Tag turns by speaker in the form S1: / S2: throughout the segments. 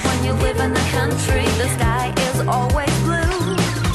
S1: when you live in the country. The sky is always blue.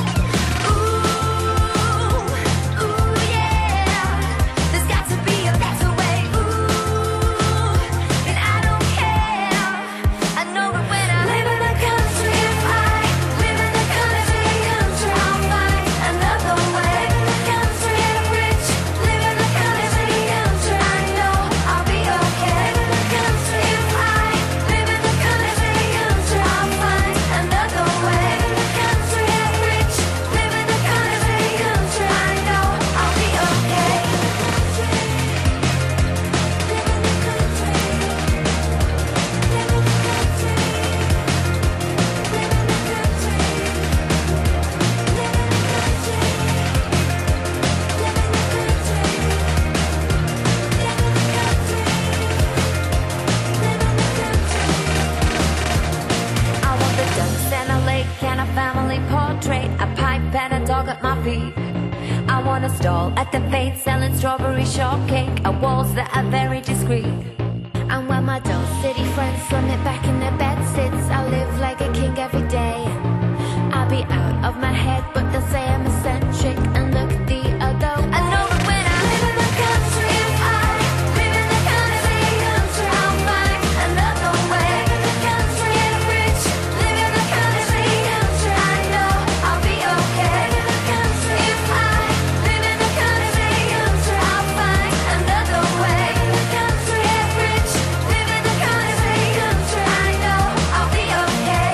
S1: Portrait, a pipe and a dog at my feet. I want a stall at the fete selling strawberry shortcake, a walls that are very discreet. And when my Dog City friends throw me back in their bed sits, I live like a king every day. I'll be out of my head, but they'll say I'm eccentric and look the other way. I know that when I live in the country, if I live in the country, I'll find another way. Live in the country, get rich, live in the country, I know I'll be okay. Live in the country, if I live in the country, I'll find another way. Live in the country, get rich, live in the country, I know I'll be okay.